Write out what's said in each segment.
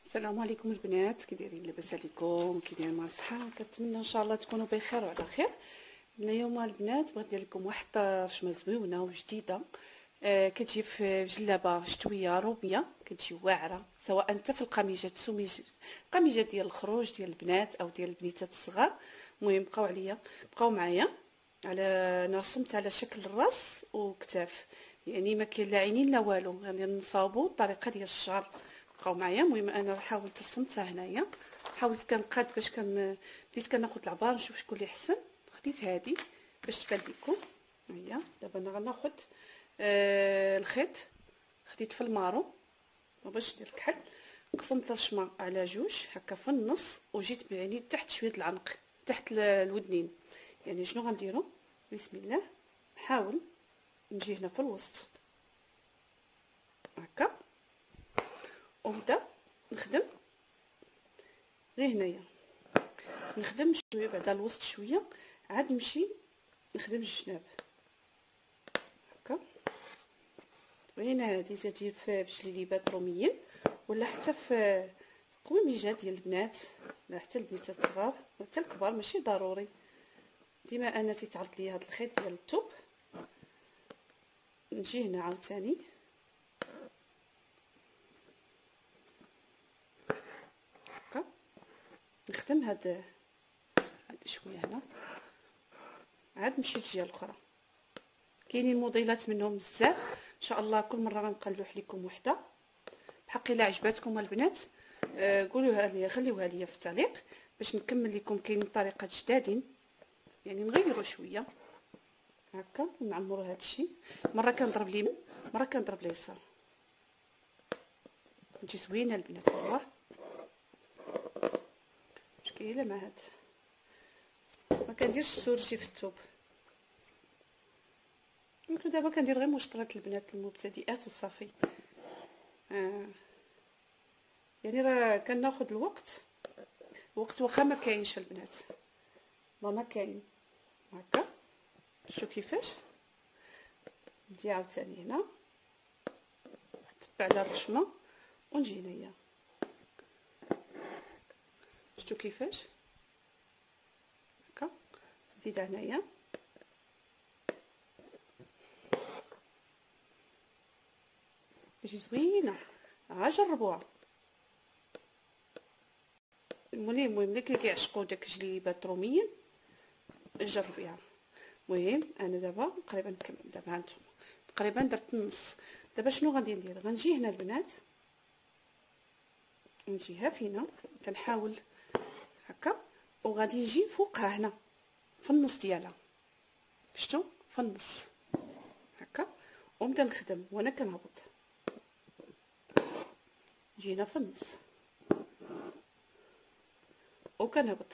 السلام عليكم البنات، كي دايرين؟ لاباس عليكم؟ كي دايرين مع الصحه؟ كنتمنى ان شاء الله تكونوا بخير وعلى خير. اليوم البنات بغيت ندير لكم واحد الطرشمه زوينه وجديده. كتجي في جلابه شتويه روميه، كتجي واعره سواء انت في القميجات قميجه ديال الخروج ديال البنات او ديال البنيتات الصغار. المهم بقاو معايا. انا رسمت على شكل الراس وكتاف، يعني ما كاين لا عينين لا والو، يعني نصاوبوا الطريقه ديال الشعر. بقاو معايا. المهم انا حاولت رسمتها هنايا، حاولت كنقاد باش بديت كناخذ العبار نشوف شكون اللي احسن. خديت هذه باش تبان لكم. هيا دابا انا غناخذ الخيط، خديت في المارو باش ندير الكحل. قسمت الرشمه على جوج هكا في النص، وجيت يعني تحت شويه العنق، تحت الودنين. يعني شنو غنديروا؟ بسم الله. نحاول نجي هنا في الوسط هكا، ونبدا نخدم غير هنايا، نخدم شويه بعدا الوسط شويه، عاد نمشي نخدم الجناب هكا. وهنا هذه زادي في جليبات روميين، ولا حتى في قميجات ديال البنات، ولا حتى البنيتات الصغار حتى الكبار، ماشي ضروري. ديما انا تيتعرض لي هذا الخيط ديال الثوب. نجي هنا عاوتاني هكا، نخدم هاد شويه هنا، عاد نمشي للجهه الاخرى. كاينين موديلات منهم بزاف، ان شاء الله كل مره غنقلوح لكم وحده بحق. الا عجباتكم البنات قولوها لي، خليوها لي في التعليق باش نكمل لكم. كاين طريقات جدادين، يعني نغيروا شويه هكا ونعمروا هذا الشيء. مره كنضرب اليمين، مره كنضرب اليسار، تجي زوينه البنات والله. مشكله مع هاد ما كنديرش السورجي في الثوب. يمكن دابا كندير غير مشطرات البنات المبتدئات وصافي. يعني راه كناخذ الوقت واخا ما كاينش البنات، ما كاين هكا. شوفوا كيفاش ندير عاوتاني هنا، نتبع على الرشمه ونجي هنايا. شفتوا كيفاش هكا، نزيد هنايا باش زوينه. جربوها. المهم اللي كيعشقوا داك الجليبات الروميين جربيها. المهم انا دابا تقريبا نكمل. دابا هانتوما تقريبا درت النص. دابا شنو غادي ندير؟ غنجي هنا البنات، نجيها فينا، كنحاول هكا، وغادي نجي فوقها هنا في النص ديالها. شفتوا؟ في النص هكا، ونبدا نخدم وانا كنهبط. جينا في النص وكنهبط.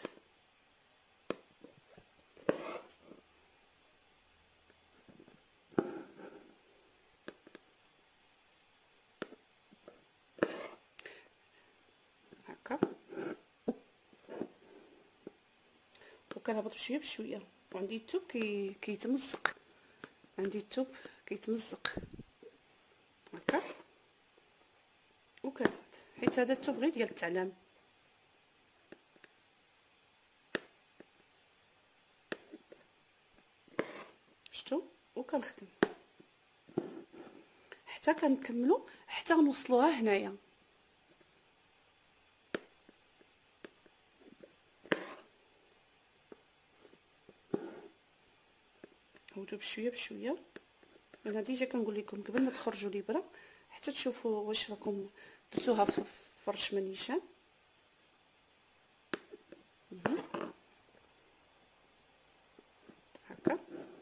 هكا وكنهبط بشويه بشويه. وعندي الثوب كيتمزق، عندي الثوب كيتمزق هكا، وكنهبط حيت هذا الثوب غير ديال التعلام. شفتوا؟ وكنخدم حتى كنكملوا، حتى نوصلوها هنايا. هودو بشويه بشويه. انا ديجا كنقول لكم قبل ما تخرجوا الابره حتى تشوفوا واش راكم درتوها في الرشمه نيشان. هكا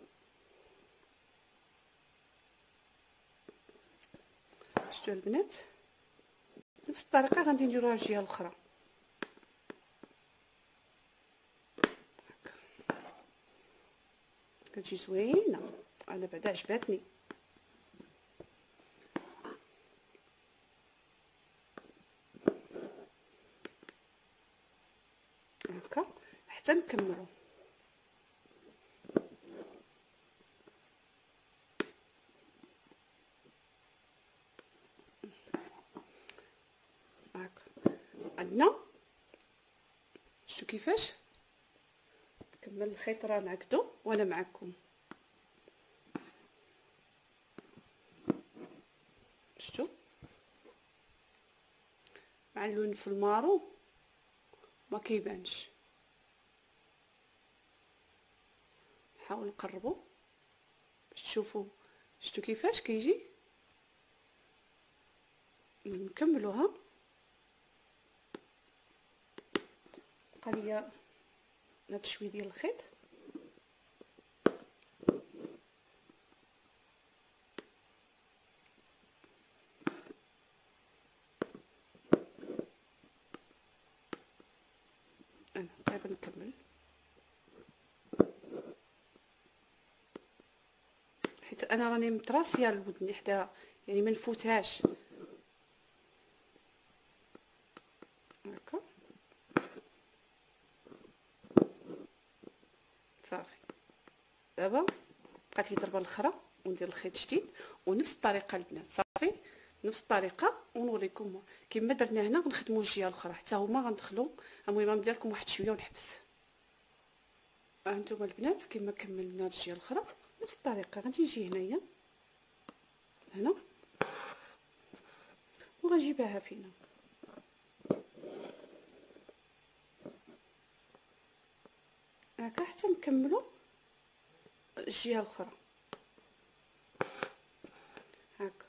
شفتوا البنات؟ نفس الطريقه غادي نديروها الجهه الاخرى. كتجي زوينه، انا بعدا عجباتني هكا حتى نكملوا. هكا عندنا شتو كيفاش نكمل الخيط، راه نعقدو وانا معكم. شتو مع اللون في المارو ما كيبانش، نحاول نقربو باش تشوفوا شتو كيفاش كيجي. نكملوها، بقى ليا هاد شويه ديال الخيط. انا دابا نكمل، حيت انا راني متراسيه الودن حدا يعني ما نفوتهاش هكا صافي. دابا بقات لي ضربه الاخرى وندير الخيط جديد ونفس الطريقه البنات. صافي نفس الطريقه، ونوريكم كيما درنا هنا غنخدموا الجهه الاخرى حتى هما غندخلوا. المهم ندير لكم واحد شويه ونحبس. هانتوما البنات كيما كملنا الجهه الاخرى نفس الطريقه غادي نجي هنايا هنا وغنجيبها فينا هكا حتى نكملوا الجهه الاخرى هكا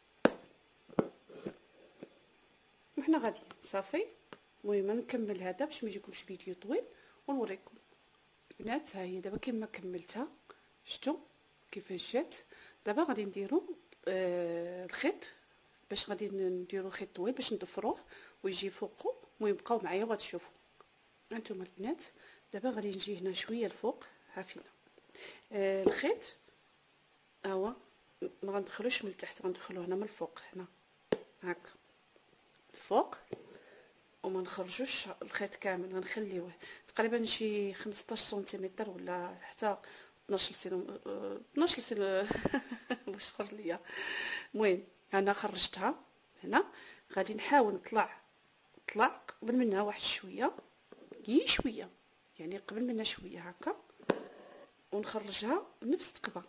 وحنا غاديين. صافي المهم نكمل هذا باش ما يجيكمش فيديو طويل ونوريكم البنات. ها هي دابا كيما كملتها، شفتوا كيفاش جات. دابا غادي نديروا الخيط باش غادي نديروا خيط طويل باش نضفروه ويجي فوقه. المهم بقاو معايا وغتشوفوا. هانتوما البنات دابا غادي نجي هنا شويه الفوق. ها فينا الخيط ها هو، ما غندخلوش من التحت، غندخلوه هنا من الفوق هنا هكا الفوق، وما نخرجوش الخيط كامل، غنخليوه تقريبا شي 15 سنتيمتر ولا حتى 12 سنتيمتر واش خرج ليا. المهم انا خرجتها هنا، غادي نحاول نطلع قبل منها واحد شويه، شويه يعني قبل منها شويه هكا، ونخرجها نفس الثقبه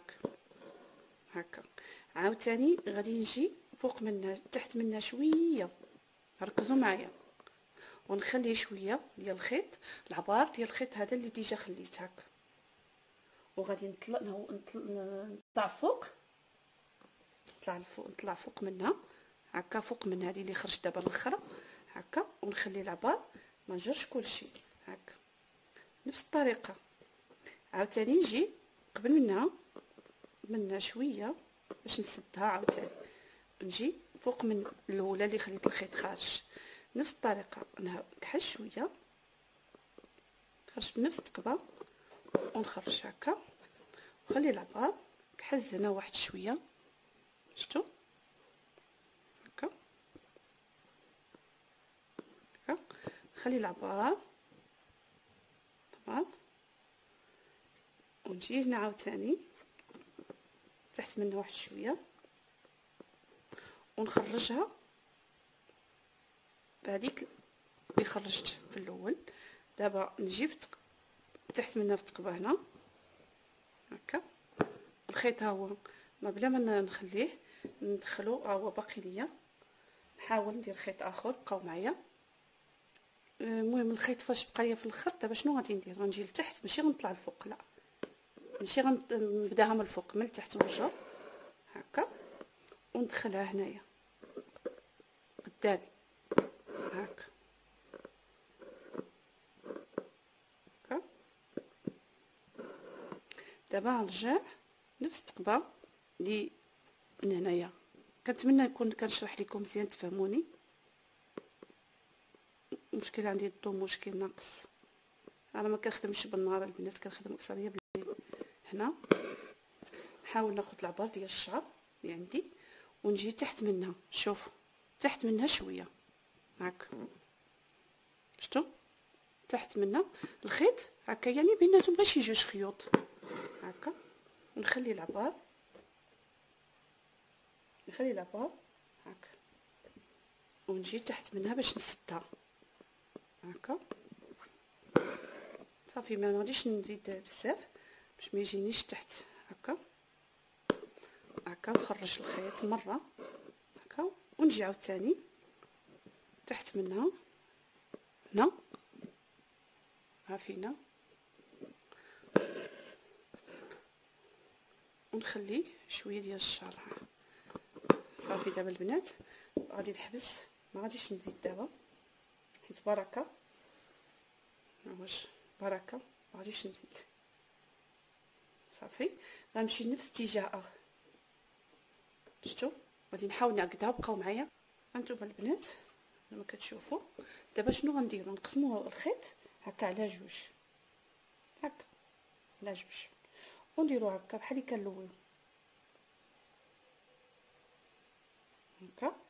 هكا. عاوتاني غادي نجي فوق منها تحت منها شويه، ركزوا معايا، ونخلي شويه ديال الخيط، العبار ديال الخيط هذا اللي ديجا خليت هكا، وغادي نطلع فوق، نطلع فوق منها هكا، فوق من هذه اللي خرجت دابا الاخرى هكا، ونخلي العبار ما نجرش كلشي هكا نفس الطريقه. عاوتاني نجي قبل منها شويه باش نسدها، عاوتاني نجي فوق من الاولى اللي خليت الخيط خارج نفس الطريقه، نكحل شويه خرج بنفس الثقبه ونخرج هكا، وخلي العبار كحز هنا واحد شويه، شفتوا هكا خلي العبار طبعا، ونجي هنا عاوتاني تحت منها واحد شويه ونخرجها بهذيك اللي خرجت في الاول. دابا نجي تحت منها في الثقبه هنا هكا، الخيط ها هو ما بلا ما نخليه ندخلو، ها هو باقي ليا، نحاول ندير خيط اخر، بقاو معايا. المهم الخيط فاش بقى ليا في الاخر، دابا شنو غادي ندير؟ غنجي لتحت، ماشي غنطلع الفوق، لا ماشي غنبداها من الفوق، من التحت ونجر هكا وندخلها هنايا قدامي هكا دابا نرجع نفس الثقبه اللي من هنايا. كنتمنى نكون كنشرح لكم مزيان تفهموني. مشكل عندي الضو، مشكل ناقص، انا ما كنخدمش بالنهار البنات، كنخدم اكثريه بالليل. هنا نحاول ناخذ العبار ديال الشعر اللي عندي ونجي تحت منها، شوف تحت منها شويه هكا، شفتوا تحت منها الخيط هكا، يعني بيناتهم غير شي جوج خيوط هكا، ونخلي العبار هكا، ونجي تحت منها باش نسدها هكا صافي. ما غاديش نزيد بزاف باش ما يجينيش تحت. هكا هكا نخرج الخيط مره هكا ونجي عاوتاني تحت منها هنا، ها فينا، ونخلي شويه ديال الشعر. صافي دابا البنات غادي نحبس، ما غاديش نزيد دابا حيت بركه، واش بركه ما غاديش نزيد. صافي غنمشي نفس الاتجاه. شفتوا غادي نحاول نعقدها. بقاو معايا هانتوما البنات كما كتشوفوا. دابا شنو غنديروا؟ نقسموا الخيط هكا على جوج، هكا على جوج، ونديروا هكا بحال اللي كنلويو هكا.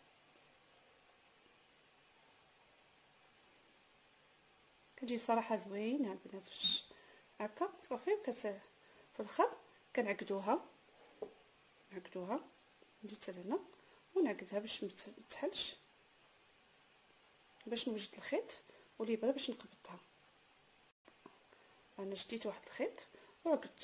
كتجي صراحه زوينه البنات هكا. صافي في الاخر كنعقدوها، نعقدوها، نجي حتى لهنا ونعقدها باش ما تحلش، باش نوجد الخيط والابره باش نقبطها. انا شديت واحد الخيط وعقدته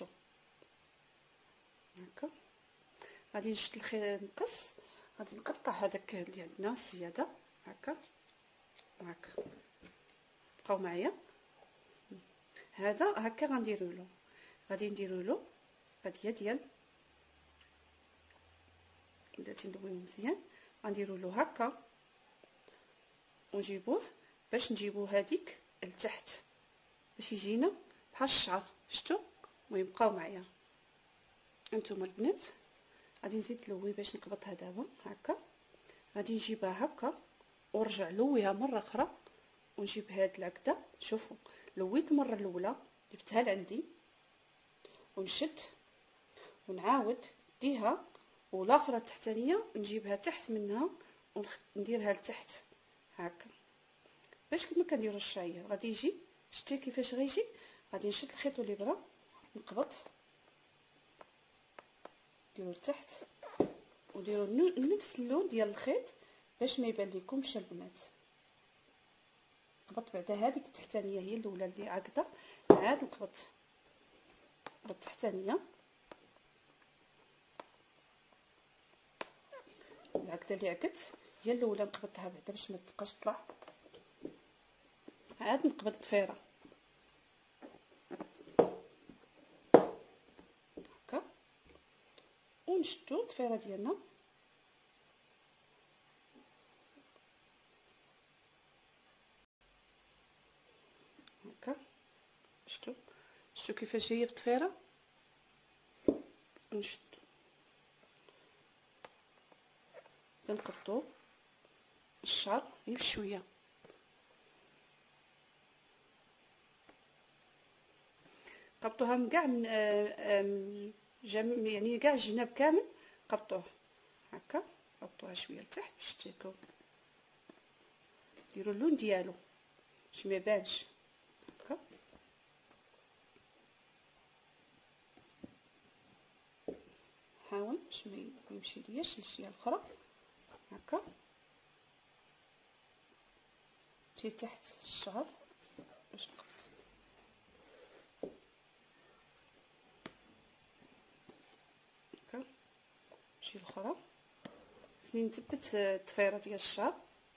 هكا. غادي نشد الخيط نقص، غادي نقطع هذاك اللي عندنا الزياده هكا هكا. بقاو معايا. هذا هكا غنديروا له، غادي نديروا له هاديه ديال بداتي ندويو مزيان. غنديروا له هكا ونجيبوه باش نجيبو هذيك لتحت باش يجينا بحال الشعر. شفتوا؟ المهم بقاو معايا انتم البنات. غادي نزيد نلوي باش نقبطها دابا هكا. غادي نجيبها هكا ونرجع نلويها مره اخرى ونجيب هاد العقده. شوفوا لويت المره الاولى جبتها لعندي ونشد ونعاود نديها، والاخرى التحتانيه نجيبها تحت منها ونديرها لتحت هكا باش كما كنديروا الشعير. غادي يجي شتي كيفاش غيجي؟ غادي نشد الخيط والابره نقبط، نديرو لتحت ونديرو نفس اللون ديال الخيط باش ما يبان لكمش البنات. نقبط بعدا هذيك التحتانيه هي الاولى اللي عاقده، عاد نقبط التحتانيه العقده اللي عقدت هي الاولى نقبطها بعدا باش ما تبقاش تطلع. عاد نقبط الضفيره هكا ونشدو الضفيره ديالنا هكا. شفتوا كيفاش هي في الضفيره؟ نشدو تنقطو الشعر غير بشويه. قبطوها من كاع يعني كاع الجناب كامل قبطوه هكا. قبطوها شويه لتحت باش تيكون ديروا اللون ديالو باش ما يبانش هكا. حاول باش ما يمشي لياش الجهه الاخرى هكا. تجي تحت الشعر باش نقبط هكا. نمشي الاخرى خصني نثبت الضفيره ديال الشعر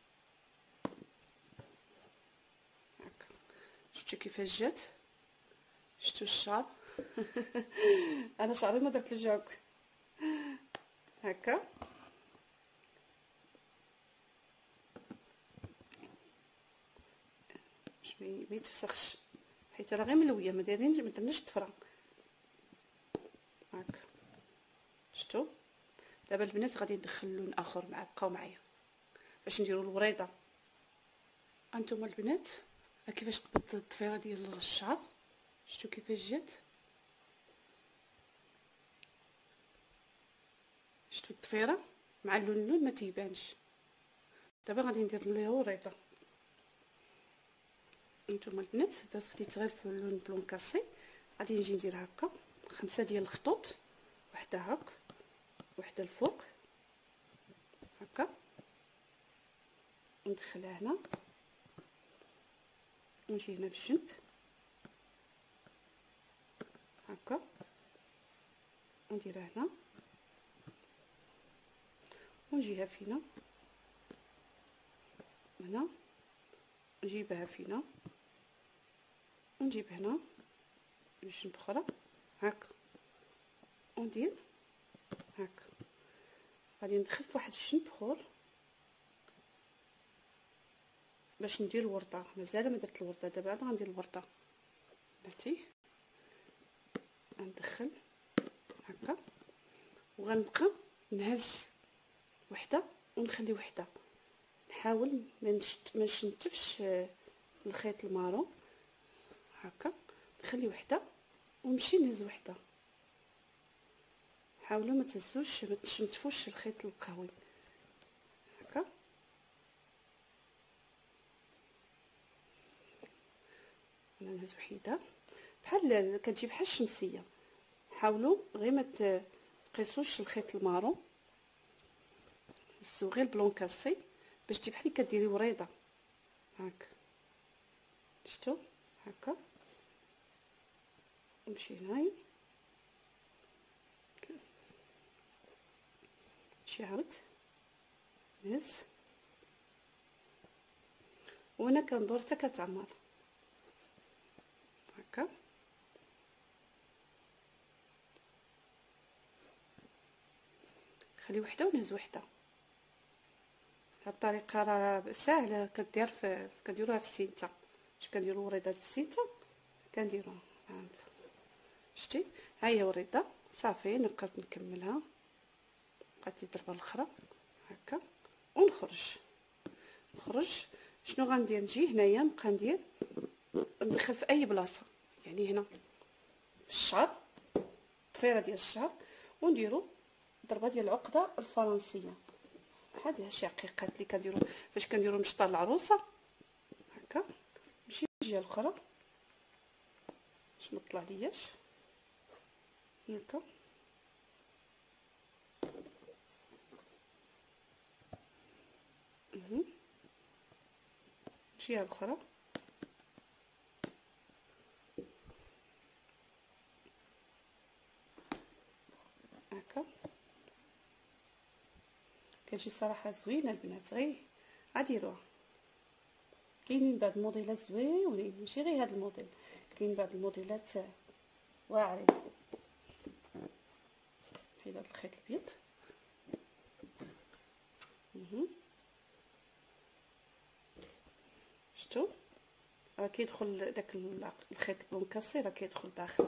هكا. شفتوا كيفاش جات؟ شفتوا الشعر؟ انا شعري ما درت له جوك هكا. باش ما يتفسخش حيت راه غير ملويه، ما درناش الطفره هكا. شفتوا؟ دابا البنات غادي ندخل لون اخر مع بقاو معايا باش نديروا الوريضه. انتم البنات كيفاش قبضت الضفيره ديال الشعر؟ شفتوا كيفاش جات؟ شفتوا الضفيره مع اللون ما تيبانش. دابا غادي ندير ليها وريضه. انتم البنات درت خديت غير في اللون بلون كاسي. غادي نجي ندير هكا 5 ديال الخطوط، وحده هاك وحده الفوق هكا، ندخلها هنا ونجي هنا في الجنب هكا، ونديرها هنا، ونجيها فينا هنا، نجيبها فينا، ونجيب هنا الجنب اخرى هكا، وندير هكا. غادي ندخل في واحد الجنب اخر باش ندير الورده. مازال ما درت الورده، دابا انا غندير الورده. بلاتي غندخل هكا، وغنبقى نهز وحده ونخلي وحده، نحاول ما نشنتفش الخيط المارو هكا، نخلي وحده ونمشي نهز وحده. حاولوا ما تهزوش، ما تشنتفوش الخيط القهوي هكا. انا نهز وحده بحال كتجي بحال الشمسيه. حاولوا غير ما تقيسوش الخيط المارو، هزو غير البلون كاسي باش تجي بحال كديري وريضه هاك. شفتوا هكا، نمشي هنايا نمشي عاود نهز، وانا كندور حتى كتعمر هكا. خلي وحده ونهز وحده. هاد الطريقه راه ساهله، كنديروها في السينتا. باش كنديروا وريضات في السينتا كنديروها. هانت شتي، ها هي وريضه صافي. نقدر نكملها، بقات الضربه الاخرى هكا ونخرج. شنو غندير؟ نجي هنايا نبقى ندخل في اي بلاصه، يعني هنا في الشعر، الضفيره ديال الشعر، ونديروا ضربه ديال العقده الفرنسيه. هذه شقيقات اللي كنديروا فاش كنديروا مشطار العروسه هكا. نمشي الجهه الاخرى باش ما طلع لياش هكا. الجهه الاخرى هكا. كتجي صراحه زوينه البنات، غير غاديروها. كاينين بعض الموديلات زوينين، ماشي غير هذا الموديل، كاين بعض الموديلات واعرين. حيد هذا الخيط الابيض. شفتوا راه كيدخل داك الخيط المكسر، راه كيدخل داخل.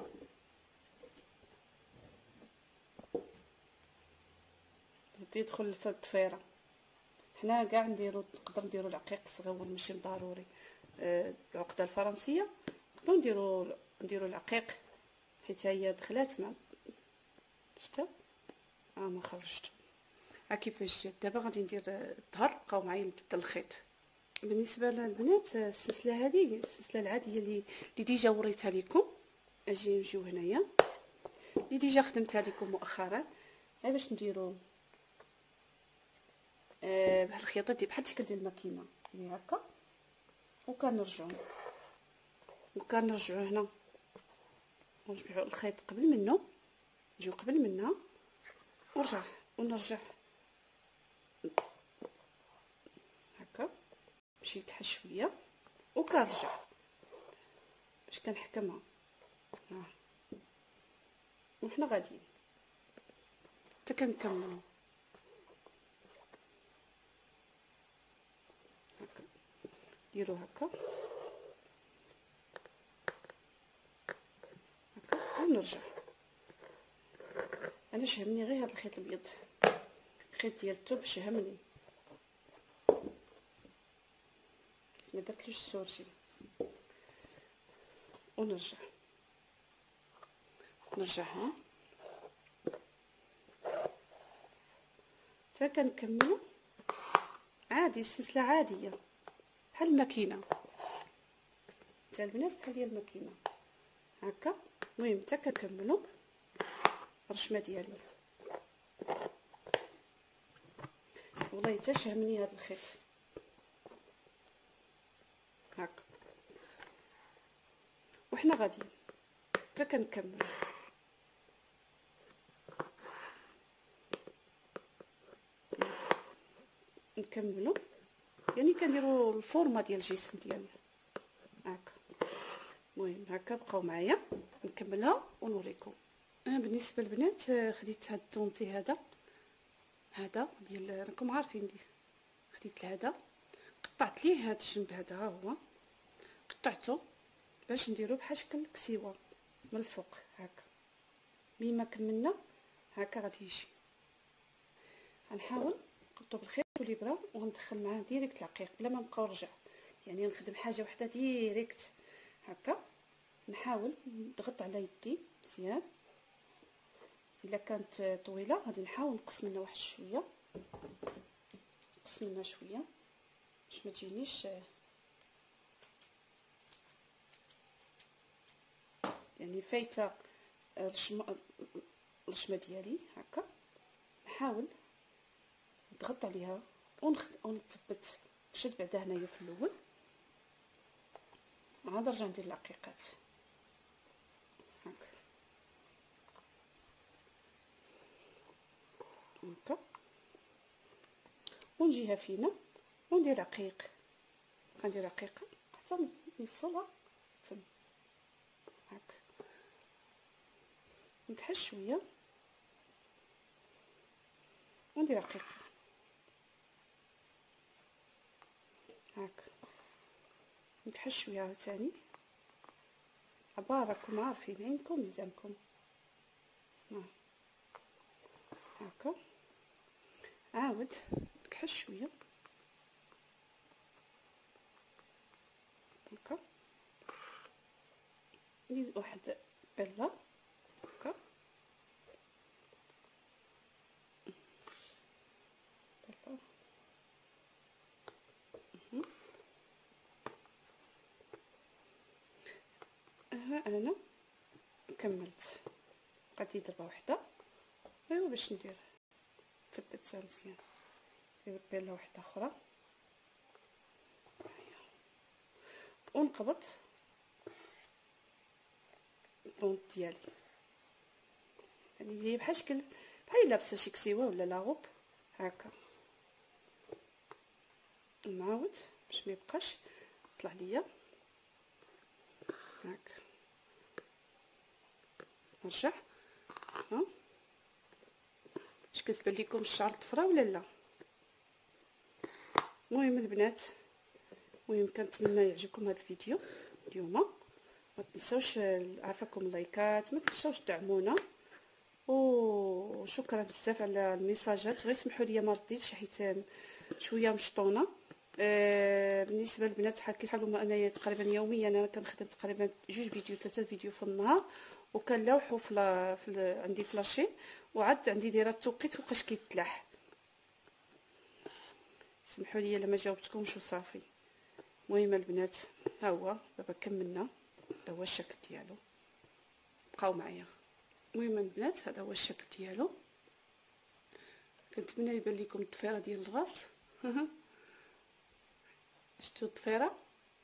يدخل في الضفيره. حنا كاع نقدر نديروا العقيق الصغيور، ماشي ضروري العقده الفرنسيه. نقدروا نديروا العقيق حيت هي دخلات مع. شتا ما خرجت. ها كيفاش جات. دابا غادي ندير الظهر، بقاو معايا نبدل الخيط. بالنسبه للبنات السلسله هذه السلسله العاديه اللي ديجا وريتها لكم. اجي نجيو هنايا اللي ديجا خدمتها لكم مؤخرا، غير باش نديروا بحال الخياطه ديال بحال الشكل ديال الماكينه اللي هكا، وكنرجعوا هنا نجمعوا الخيط قبل منه، نجيو قبل منها ونرجع هكا. مشيت بحال شويه وكنرجع باش كنحكمها. وحنا غاديين حتى كنكملوا هكا. ديروا هكا ونرجع. انا شهمني غير هذا الخيط الابيض، الخيط ديال الثوب شهمني، ما درتلوش السورجي. ونرجع هنا حتى كنكملوا عادي. السلسله عاديه بحال الماكينه تاع البنات، بحال ديال الماكينه هكا. المهم حتى كنكملوا الرشمه ديالي. والله حتى شهمني هذا الخيط هكا. وحنا غاديين حتى كنكمل. نكملوا يعني كنديروا الفورمه ديال الجسم ديالنا هكا. المهم هكا بقاو معايا نكملها ونوريكم. بالنسبه للبنات خديت هاد الطونتي هذا ديال راكم عارفين خديت هذا قطعت ليه هاد الجنب هذا، ها هو قطعته باش نديرو بحال شكل الكسيوه من الفوق هكا. مما كملنا هكا غادي يجي. غنحاول نقطو بالخيط والابره وندخل معاه ديريكت العقيق بلا ما نبقاو نرجع، يعني نخدم حاجه وحده ديريكت هكا. نحاول نضغط على يدي مزيان، الا كانت طويله غادي نحاول نقص منها واحد شويه، نقص منها شويه باش ما تجينيش يعني فايته الرشمه ديالي هكا. نحاول نضغط عليها ونثبت، نشد بعدا هنايا في الاول عاد نرجع ندير العقيقات هكا ونجيها فينا وندير رقيق. غندير رقيقه حتى نوصلها تم هكا. نكحل شويه وندير رقيقه هكا. نكحل شويه عاوتاني عباركم عارفين عينكم ميزانكم هكا. عاود نكحل شويه هكا. ندير واحد بله هكا بله. ها انا كملت، غادي ضربه وحده ايوا باش ندير ثبتها مزيان. ندير بله وحده اخرى ونقبض البونط ديالي، يعني هي بحال شكل بحال لابسه شي كسيوه ولا لاغوب هكا. نعاود باش ما يبقاش يطلع ليا هكا. نرجع ها اش كتبان لكم الشعر طفره ولا لا؟ المهم البنات، المهم كنتمنى يعجبكم هذا الفيديو اليوم. ما تنسوش عافاكم اللايكات، ما تنسوش تدعمونا، وشكرا بزاف على الميساجات. غير سمحوا لي ما رديتش حيت شويه مشطونه. بالنسبه للبنات كيحاولوا انايا تقريبا يوميا انا كنخدم تقريبا 2 فيديو 3 فيديو في النهار، وكنلوحوا عندي فلاشين، وعاد عندي دايره التوقيت فوقاش كيتلاح. سمحوا لي الا ما جاوبتكمش وصافي. المهم البنات ها هو دابا كملنا، هذا هو الشكل ديالو، بقاو معايا. المهم البنات هذا هو الشكل ديالو. كنتمنى يبان لكم الضفيره ديال الراس شفتوا الضفيره.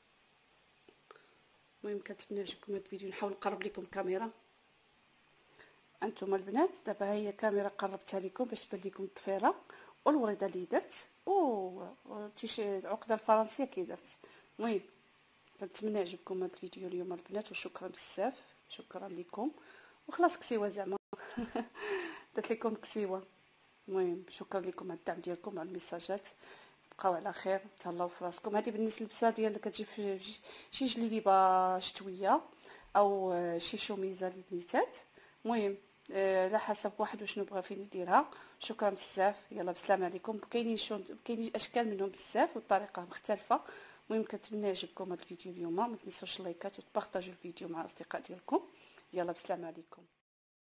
المهم كنتمنى يعجبكم هذا الفيديو. نحاول نقرب لكم الكاميرا انتم البنات. دابا هي كاميرا قربتها لكم باش تبان لكم الضفيره والوريده اللي درت العقده الفرنسيه كي درت. المهم كنتمنى يعجبكم هذا الفيديو اليوم البنات، وشكرا بزاف، شكرا لكم. وخلاص كسيوه زعما درت لكم كسيوه. المهم شكرا لكم على الدعم ديالكم وعلى الميساجات. تبقاو على خير، تهلاو في راسكم. هذه بالنسبه للبسه ديال اللي كتجي في شي جليبه شتويه او شي شوميزه للبنيتات. المهم على حسب واحد وشنو بغا فين يديرها. شكرا بزاف، يلا بسلام عليكم. كاينين اشكال منهم بزاف والطريقه مختلفه. المهم كنتمنى يعجبكم هذا الفيديو اليوم. ما تنسوش اللايكات وتبارطاجيو الفيديو مع الاصدقاء ديالكم. يلا بسلام عليكم.